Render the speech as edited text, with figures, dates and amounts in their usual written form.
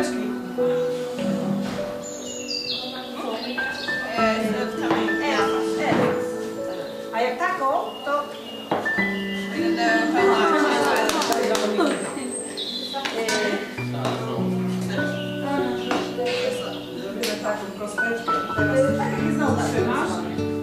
kosteczki. A jak tako, to... Zrobimy taką kosteczkę. Teraz tak jak jest na trzymasz.